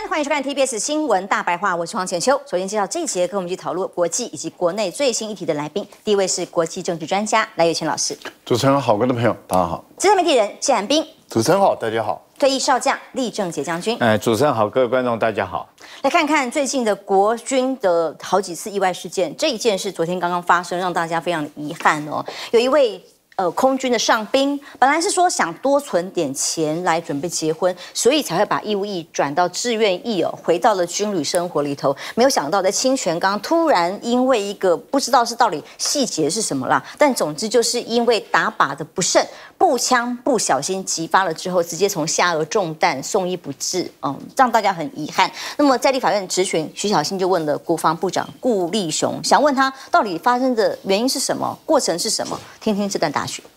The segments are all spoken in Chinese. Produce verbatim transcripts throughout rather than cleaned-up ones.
欢迎收看 T B S 新闻大白话，我是黄浅秋。首先介绍这一节跟我们一起讨论国际以及国内最新议题的来宾，第一位是国际政治专家赖岳谦老师。 主持人好，各位朋友大家好。 资深媒体人谢寒冰。 主持人好，大家好。 退役少将厉正杰将军。 哎，主持人好，各位观众大家好。 来看看最近的国军的好几次意外事件，这一件事昨天刚刚发生，让大家非常的遗憾哦。有一位呃空军的上兵，本来是说想多存点钱来准备结婚，所以才会把义务役转到志愿役哦，回到了军旅生活里头。没有想到在清泉岗突然因为一个不知道是到底细节是什么啦，但总之就是因为打靶的不慎，步枪不小心击发了之后，直接从下颚中弹，送医不治，嗯，让大家很遗憾。那么在立法院质询，徐小新就问了国防部长顾立雄，想问他到底发生的原因是什么，过程是什么？听听这段答询。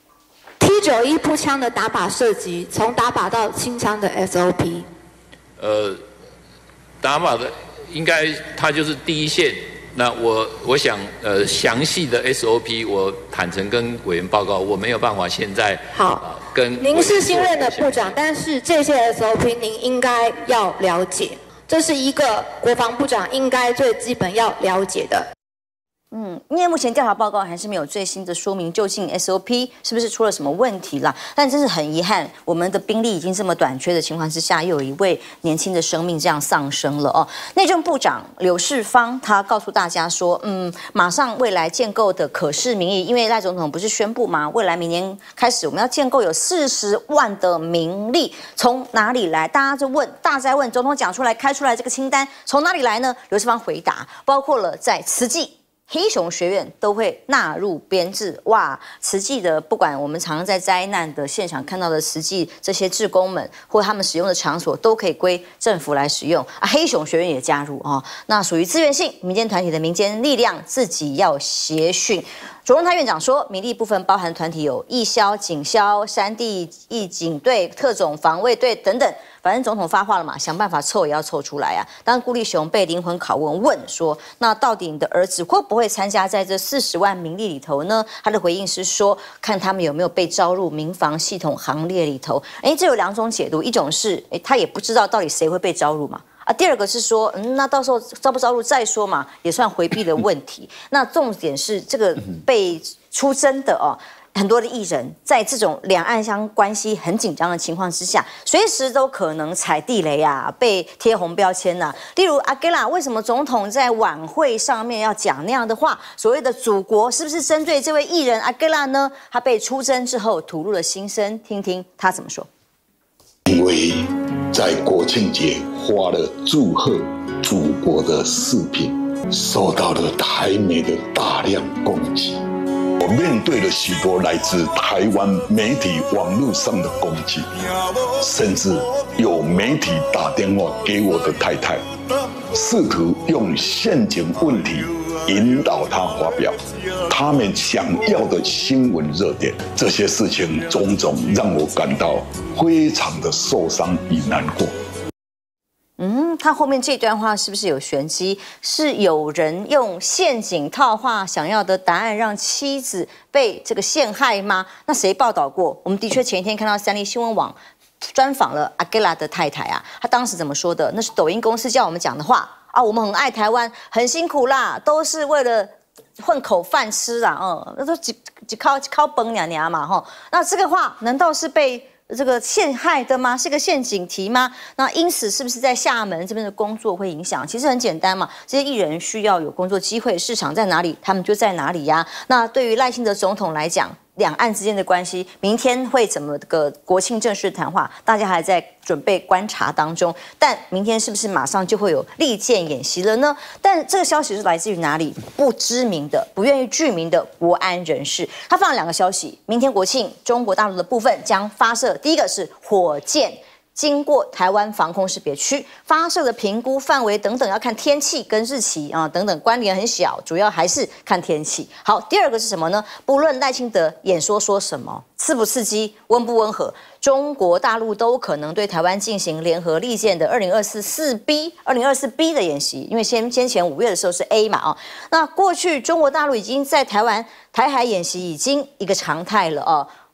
T 九一步枪的打靶射击，从打靶到清枪的 S O P。 呃，打靶的应该它就是第一线。那我我想，呃，详细的 S O P 我坦诚跟委员报告，我没有办法现在好、 呃、跟。 您是新任的部长，但是这些 S O P 您应该要了解，这是一个国防部长应该最基本要了解的。 嗯，因为目前调查报告还是没有最新的说明，究竟 S O P 是不是出了什么问题啦？但真是很遗憾，我们的兵力已经这么短缺的情况之下，又有一位年轻的生命这样丧生了哦。内政部长柳世芳他告诉大家说，嗯，马上未来建构的可视民意，因为赖总统不是宣布吗？未来明年开始我们要建构有四十万的民力，从哪里来？大家就问，大家问总统讲出来开出来这个清单从哪里来呢？柳世芳回答，包括了在慈济。黑熊学院都会纳入编制，哇！慈济的不管我们常常在灾难的现场看到的慈济这些志工们，或他们使用的场所，都可以归政府来使用啊。黑熊学院也加入哦，那属于自愿性民间团体的民间力量，自己要协训。卓荣泰院长说，民力部分包含团体有义消、警消、山地义警队、特种防卫队等等。反正总统发话了嘛，想办法凑也要凑出来啊。当顾立雄被灵魂拷问问说，那到底你的儿子会不会参加在这四十万民力里头呢？他的回应是说，看他们有没有被招入民防系统行列里头。哎，这有两种解读，一种是哎他也不知道到底谁会被招入嘛。啊，第二个是说，嗯，那到时候招不招入再说嘛，也算回避的问题。那重点是这个被出征的哦。很多的艺人在这种两岸相关系很紧张的情况之下，随时都可能踩地雷啊，被贴红标签呐、啊。例如阿吉拉，为什么总统在晚会上面要讲那样的话？所谓的祖国是不是针对这位艺人阿吉拉呢？他被出征之后吐露了心声，听听他怎么说。 因为在国庆节发了祝贺祖国的视频，受到了台媒的大量攻击。我面对了许多来自台湾媒体网络上的攻击，甚至有媒体打电话给我的太太，试图用陷阱问题引导她发表他们想要的新闻热点。这些事情种种让我感到非常的受伤与难过。 嗯，他后面这段话是不是有玄机？是有人用陷阱套话想要的答案，让妻子被这个陷害吗？那谁报道过？我们的确前一天看到三立新闻网专访了阿吉拉的太太啊，他当时怎么说的？那是抖音公司叫我们讲的话啊，我们很爱台湾，很辛苦啦，都是为了混口饭吃啦，嗯，那都只只靠靠崩娘娘嘛，哈。那这个话难道是被这个陷害的吗？是个陷阱题吗？那因此是不是在厦门这边的工作会影响？其实很简单嘛，这些艺人需要有工作机会，市场在哪里，他们就在哪里呀。那对于赖清德总统来讲，两岸之间的关系，明天会怎么个国庆正式谈话，大家还在准备观察当中。但明天是不是马上就会有利剑演习了呢？但这个消息是来自于哪里？不知名的、不愿意具名的国安人士，他放了两个消息：明天国庆，中国大陆的部分将发射，第一个是火箭。经过台湾防空识别区发射的评估范围等等，要看天气跟日期啊等等，关联很小，主要还是看天气。好，第二个是什么呢？不论赖清德演说说什么，刺不刺激，温不温和，中国大陆都可能对台湾进行联合利剑的二零二四四 B、二零二四 B 的演习，因为先先前五月的时候是 A 嘛啊，那过去中国大陆已经在台湾台海演习已经一个常态了哦。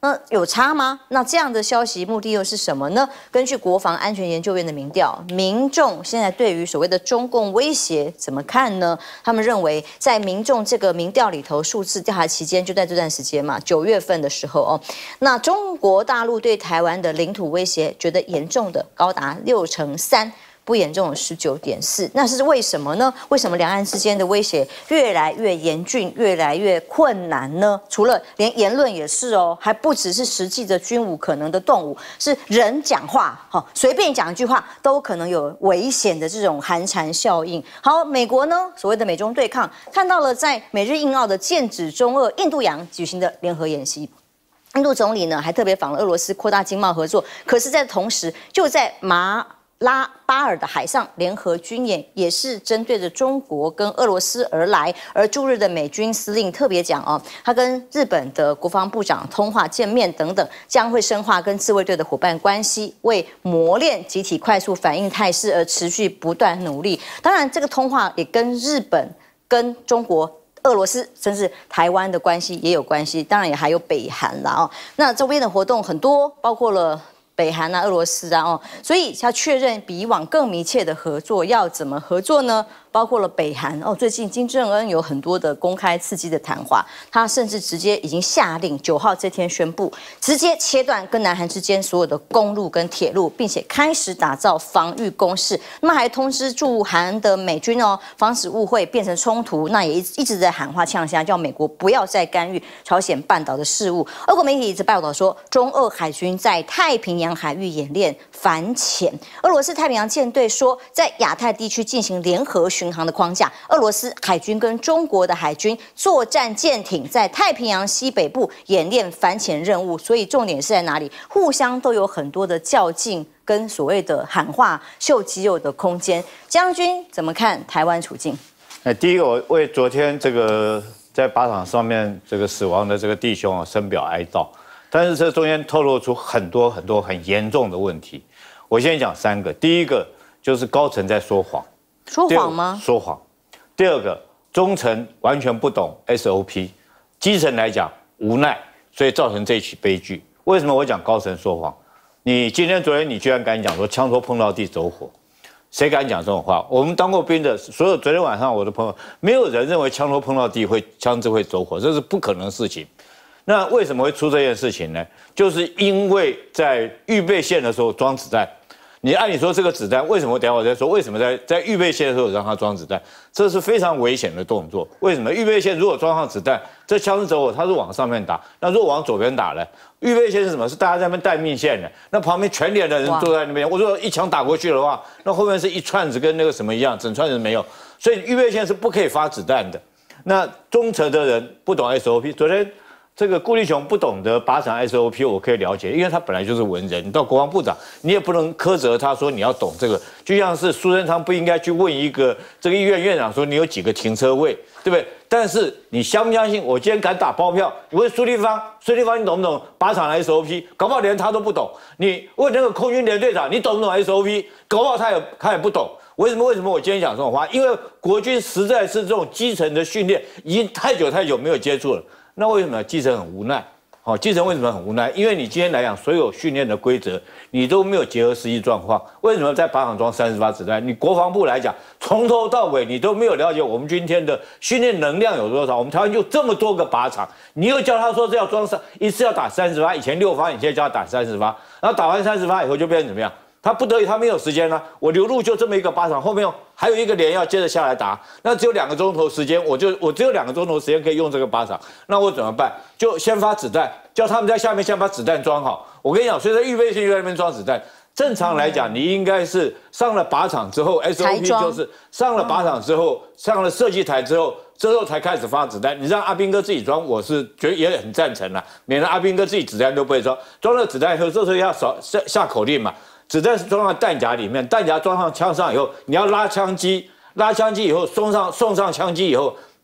那有差吗？那这样的消息目的又是什么呢？根据国防安全研究院的民调，民众现在对于所谓的中共威胁怎么看呢？他们认为，在民众这个民调里头，数字调查期间就在这段时间嘛，九月份的时候哦，那中国大陆对台湾的领土威胁，觉得严重的高达六成三。不严重的十九点四，那是为什么呢？为什么两岸之间的威胁越来越严峻、越来越困难呢？除了连言论也是哦，还不只是实际的军武可能的动武，是人讲话，哈、哦，随便讲一句话都可能有危险的这种寒蝉效应。好，美国呢，所谓的美中对抗，看到了在美日印澳的剑指中俄印度洋举行的联合演习。印度总理呢还特别访了俄罗斯，扩大经贸合作。可是，在同时，就在马拉巴尔的海上联合军演也是针对着中国跟俄罗斯而来，而驻日的美军司令特别讲哦，他跟日本的国防部长通话见面等等，将会深化跟自卫队的伙伴关系，为磨练集体快速反应态势而持续不断努力。当然，这个通话也跟日本、跟中国、俄罗斯甚至台湾的关系也有关系，当然也还有北韩啦哦。那周边的活动很多，包括了北韩啊、俄罗斯啊哦，所以要确认比以往更密切的合作，要怎么合作呢？包括了北韩哦，最近金正恩有很多的公开刺激的谈话，他甚至直接已经下令九号这天宣布，直接切断跟南韩之间所有的公路跟铁路，并且开始打造防御工事。那么还通知驻韩的美军哦，防止误会变成冲突。那也一一直在喊话呛下，叫美国不要再干预朝鲜半岛的事务。俄国媒体一直报道说，中俄海军在太平洋海域演练反潜。俄罗斯太平洋舰队说，在亚太地区进行联合巡航的框架，俄罗斯海军跟中国的海军作战舰艇在太平洋西北部演练反潜任务，所以重点是在哪里？互相都有很多的较劲跟所谓的喊话秀肌肉的空间。将军怎么看台湾处境？ 哎，第一个，我为昨天这个在靶场上面这个死亡的这个弟兄啊深表哀悼，但是这中间透露出很多很多很严重的问题。我先讲三个，第一个就是高层在说谎。 说谎吗？ 说谎。第二个，中层完全不懂 S O P， 基层来讲无奈，所以造成这起悲剧。为什么我讲高层说谎？你今天、昨天你居然敢讲说枪托碰到地走火，谁敢讲这种话？我们当过兵的，所有昨天晚上我的朋友，没有人认为枪托碰到地会枪支会走火，这是不可能的事情。那为什么会出这件事情呢？就是因为在预备线的时候装子弹。你按理说这个子弹为什么？等一下我再说为什么在在预备线的时候让它装子弹，这是非常危险的动作。为什么？预备线如果装上子弹，这枪是走火，它是往上面打。那如果往左边打呢？预备线是什么？是大家在那边待命线的。那旁边全连的人坐在那边，我说一枪打过去的话，那后面是一串子跟那个什么一样，整串人没有。所以预备线是不可以发子弹的。那中层的人不懂 S O P， 昨天。这个顾立雄不懂得靶场 S O P， 我可以了解，因为他本来就是文人。你到国防部长，你也不能苛责他说你要懂这个，就像是苏贞昌不应该去问一个这个医院院长说你有几个停车位，对不对？但是你相不相信？我今天敢打包票，你问苏立方，苏立方你懂不懂靶场的 S O P？ 搞不好连他都不懂。你问那个空军连队长，你懂不懂 S O P？ 搞不好他也他也不懂。为什么？为什么我今天讲这种话？因为国军实在是这种基层的训练已经太久太久没有接触了。那为什么基层很无奈？好，基层为什么很无奈？因为你今天来讲，所有训练的规则你都没有结合实际状况。为什么在靶场装三十发子弹？你国防部来讲，从头到尾你都没有了解我们今天的训练能量有多少。我们台湾就这么多个靶场，你又叫他说这要装三一次要打三十发，以前六发，你现在叫他打三十发，然后打完三十发以后就变成怎么样？他不得已，他没有时间了、啊。我流入就这么一个靶场，后面还有一个连要接着下来打，那只有两个钟头时间，我就我只有两个钟头时间可以用这个靶场，那我怎么办？就先发子弹，叫他们在下面先把子弹装好。我跟你讲，所以在预备线就在那边装子弹。正常来讲，你应该是上了靶场之后 ，S O P 就是上了靶场之后，上了射击台之后，之后才开始发子弹。你让阿兵哥自己装，我是觉得也很赞成啦，免得阿兵哥自己子弹都不会装，装了子弹以后，这时候要下下口令嘛。子弹是装到弹夹里面，弹夹装上枪上以后，你要拉枪机，拉枪机以后送上送上枪机以后，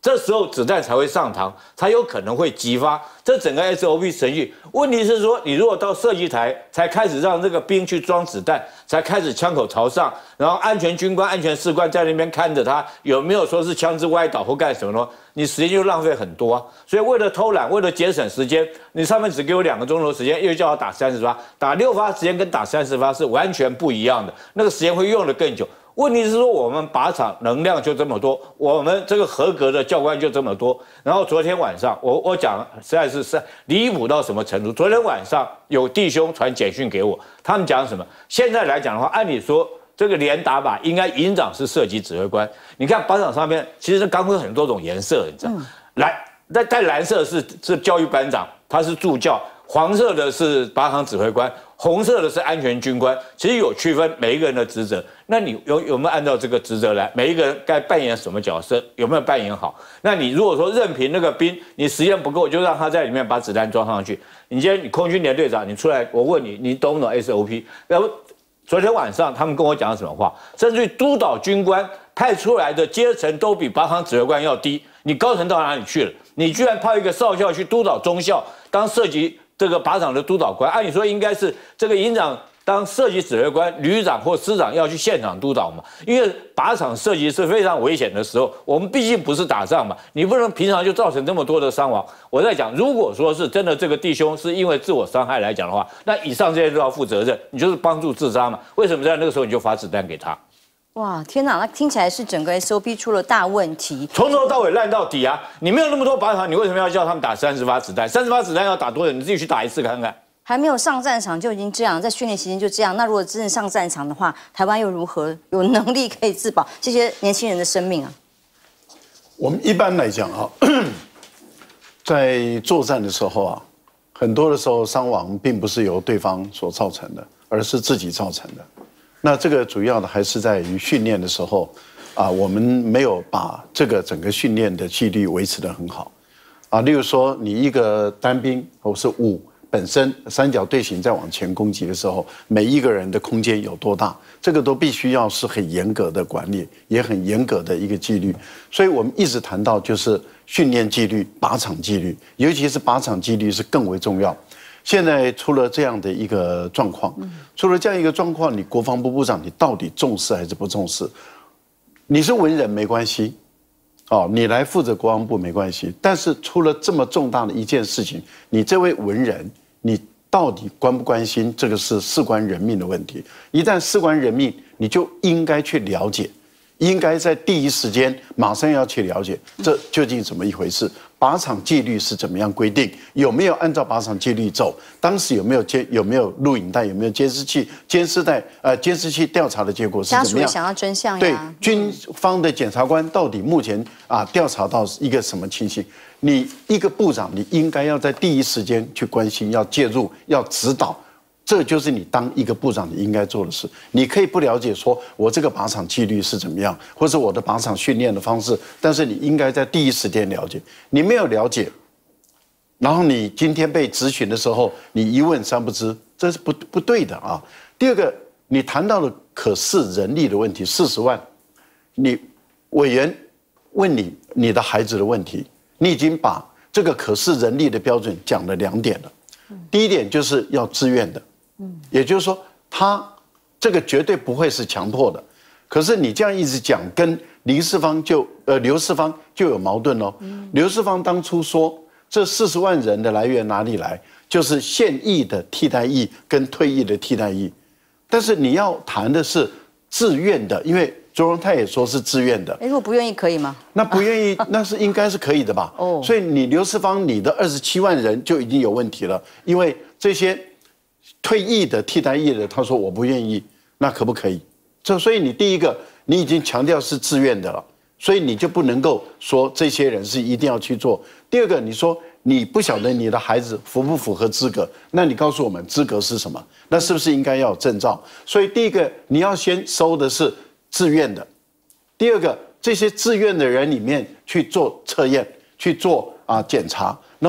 这时候子弹才会上膛，才有可能会激发这整个 S O P 程序。问题是说，你如果到射击台才开始让这个兵去装子弹，才开始枪口朝上，然后安全军官、安全士官在那边看着他有没有说是枪支歪倒或干什么呢？你时间就浪费很多啊。所以为了偷懒，为了节省时间，你上面只给我两个钟头时间，又叫我打三十发，打六发时间跟打三十发是完全不一样的，那个时间会用得更久。问题是说，我们靶场能量就这么多，我们这个合格的教官就这么多。然后昨天晚上，我我讲实在是是离谱到什么程度？昨天晚上有弟兄传简讯给我，他们讲什么？现在来讲的话，按理说这个连打靶应该营长是射击指挥官。你看靶场上面，其实钢盔很多种颜色，你知道？蓝在在蓝色是是教育班长，他是助教；黄色的是靶场指挥官。红色的是安全军官，其实有区分每一个人的职责。那你有有没有按照这个职责来？每一个人该扮演什么角色？有没有扮演好？那你如果说任凭那个兵，你时间不够，就让他在里面把子弹装上去。你今天你空军连队长，你出来，我问你，你懂不懂 S O P？ 然后昨天晚上他们跟我讲什么话？甚至于督导军官派出来的阶层都比靶场指挥官要低。你高层到哪里去了？你居然派一个少校去督导中校，当射击这个靶场的督导官，按理说应该是这个营长当射击指挥官，旅长或师长要去现场督导嘛。因为靶场射击是非常危险的时候，我们毕竟不是打仗嘛，你不能平常就造成这么多的伤亡。我在讲，如果说是真的这个弟兄是因为自我伤害来讲的话，那以上这些都要负责任，你就是帮助自杀嘛。为什么在那个时候你就发子弹给他？ 哇，天哪！那听起来是整个 S O P 出了大问题， 从头到尾烂到底啊！你没有那么多靶场，你为什么要叫他们打三十发子弹？三十发子弹要打多久？你自己去打一次看看。 还没有上战场就已经这样，在训练期间就这样。那如果真的上战场的话，台湾又如何有能力可以自保这些年轻人的生命啊？ 我们一般来讲啊，在作战的时候啊，很多的时候伤亡并不是由对方所造成的，而是自己造成的。那这个主要的还是在于训练的时候，啊，我们没有把这个整个训练的纪律维持得很好，啊，例如说你一个单兵或是五本身三角队形在往前攻击的时候，每一个人的空间有多大，这个都必须要是很严格的管理，也很严格的一个纪律。所以我们一直谈到就是训练纪律、靶场纪律，尤其是靶场纪律是更为重要。现在出了这样的一个状况，出了这样一个状况，你国防部部长你到底重视还是不重视？你是文人没关系，哦，你来负责国防部没关系，但是出了这么重大的一件事情，你这位文人，你到底关不关心？这个是事关人命的问题。一旦事关人命，你就应该去了解，应该在第一时间马上要去了解，这究竟怎么一回事？靶场纪律是怎么样规定？有没有按照靶场纪律走？当时有没有监有没有录影带？有没有监视器？监视带呃监视器调查的结果是怎么样？ 家属也想要真相呀。 对，军方的检察官到底目前啊调查到一个什么情形？你一个部长，你应该要在第一时间去关心，要介入，要指导。这就是你当一个部长你应该做的事。你可以不了解说我这个靶场纪律是怎么样，或者我的靶场训练的方式，但是你应该在第一时间了解。你没有了解，然后你今天被质询的时候，你一问三不知，这是不不对的啊。第二个，你谈到了可视人力的问题，四十万，你委员问你你的孩子的问题，你已经把这个可视人力的标准讲了两点了。第一点就是要自愿的。也就是说，他这个绝对不会是强迫的。可是你这样一直讲，跟林世芳就呃刘世芳就有矛盾喽。刘世芳当初说，这四十万人的来源哪里来？就是现役的替代役跟退役的替代役。但是你要谈的是自愿的，因为卓荣泰也说是自愿的。 哎，如果不愿意可以吗？ 那不愿意，那是应该是可以的吧？哦，所以你刘世芳，你的二十七万人就已经有问题了，因为这些退役的、替代役的，他说我不愿意，那可不可以？这所以你第一个，你已经强调是自愿的了，所以你就不能够说这些人是一定要去做。第二个，你说你不晓得你的孩子符不符合资格，那你告诉我们资格是什么？那是不是应该要有证照？所以第一个，你要先收的是自愿的。第二个，这些自愿的人里面去做测验，去做啊检查，那么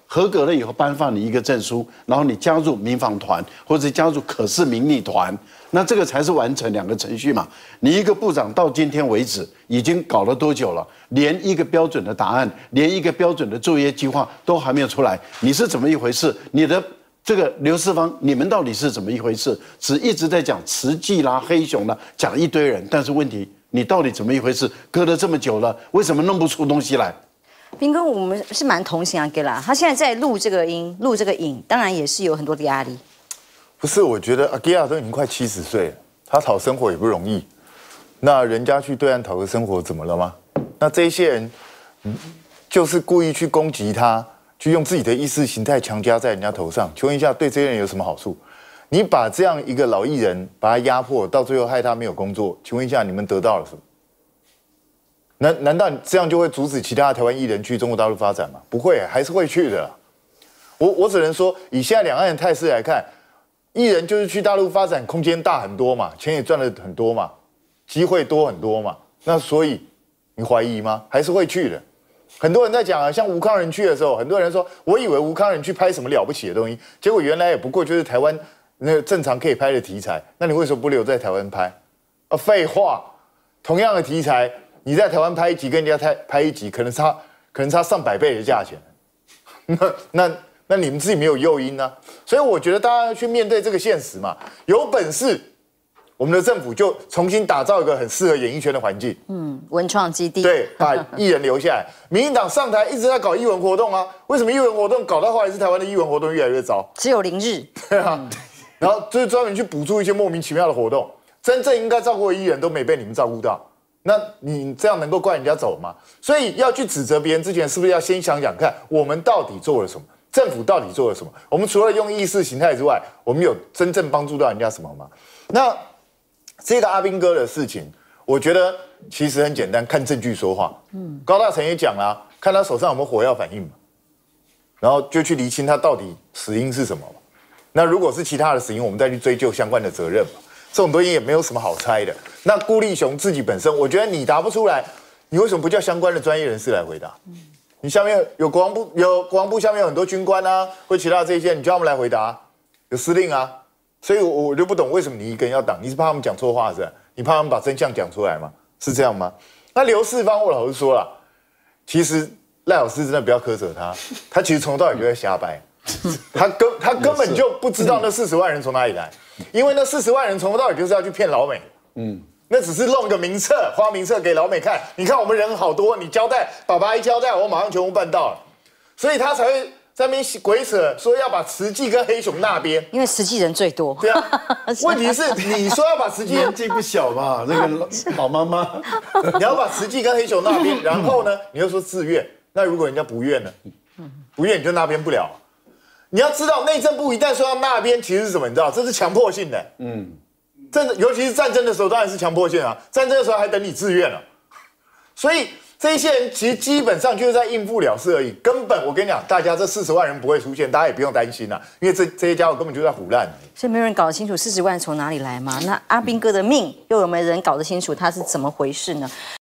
合格了以后颁发你一个证书，然后你加入民防团或者加入可视名利团，那这个才是完成两个程序嘛。你一个部长到今天为止已经搞了多久了？连一个标准的答案，连一个标准的作业计划都还没有出来，你是怎么一回事？你的这个刘世芳，你们到底是怎么一回事？只一直在讲慈济啦、黑熊啦，讲一堆人，但是问题你到底怎么一回事？隔了这么久了，为什么弄不出东西来？ 斌哥，我们是蛮同情阿给啦，他现在在录这个音、录这个影，当然也是有很多的压力。 不是，我觉得阿基亚都已经快七十岁了，他讨生活也不容易。那人家去对岸讨个生活，怎么了吗？那这些人，就是故意去攻击他，去用自己的意识形态强加在人家头上。请问一下，对这些人有什么好处？你把这样一个老艺人把他压迫，到最后害他没有工作，请问一下，你们得到了什么？难难道这样就会阻止其他的台湾艺人去中国大陆发展吗？不会，还是会去的。我我只能说，以现在两岸的态势来看，艺人就是去大陆发展空间大很多嘛，钱也赚了很多嘛，机会多很多嘛。那所以你怀疑吗？还是会去的。很多人在讲啊，像吴慷仁去的时候，很多人说，我以为吴慷仁去拍什么了不起的东西，结果原来也不过就是台湾那个正常可以拍的题材。那你为什么不留在台湾拍？啊，废话，同样的题材。你在台湾拍一集，跟人家拍拍一集，可能差可能差上百倍的价钱，那那那你们自己没有诱因啊，所以我觉得大家要去面对这个现实嘛。有本事，我们的政府就重新打造一个很适合演艺圈的环境， 嗯，文创基地， 对，把艺人留下来。民进党上台一直在搞艺文活动啊，为什么艺文活动搞到后来是台湾的艺文活动越来越糟？ 只有零日， 对啊，然后就是专门去补助一些莫名其妙的活动，真正应该照顾的艺人都没被你们照顾到。那你这样能够怪人家走吗？所以要去指责别人之前，是不是要先想想看，我们到底做了什么？政府到底做了什么？我们除了用意识形态之外，我们有真正帮助到人家什么吗？那这个阿兵哥的事情，我觉得其实很简单，看证据说话。嗯，高大成也讲啦，看他手上有没有火药反应嘛，然后就去厘清他到底死因是什么嘛。那如果是其他的死因，我们再去追究相关的责任嘛。这种东西也没有什么好猜的。那顾立雄自己本身，我觉得你答不出来，你为什么不叫相关的专业人士来回答？你下面有国防部，有国防部下面有很多军官啊，或其他这些，你叫他们来回答，有司令啊。所以我我就不懂为什么你一个人要挡，你是怕他们讲错话是吧？你怕他们把真相讲出来吗？是这样吗？那刘世芳，我老实说了，其实赖老师真的不要苛责他，他其实从头到尾就在瞎掰，他根他根本就不知道那四十万人从哪里来。因为那四十万人从头到尾就是要去骗老美，嗯，那只是弄个名册，花名册给老美看。你看我们人好多，你交代，爸爸一交代，我马上全部办到了，所以他才会在那边鬼扯，说要把慈济跟黑熊那边， 因为慈济人最多。 对啊，问题是你说要把慈济年纪不小吧，那个老妈妈， 你要把慈济跟黑熊那边，然后呢，你又说自愿，那如果人家不愿呢？不愿你就那边不了。你要知道，内政部一旦说到那边，其实是什么？你知道，这是强迫性的。嗯，战尤其是战争的时候，当然是强迫性啊。战争的时候还等你自愿了，所以这一些人其实基本上就是在应付了事而已。根本我跟你讲，大家这四十万人不会出现，大家也不用担心啦，因为这这些家伙根本就在唬烂。 所以没有人搞得清楚四十万从哪里来嘛？那阿兵哥的命又有没有人搞得清楚他是怎么回事呢？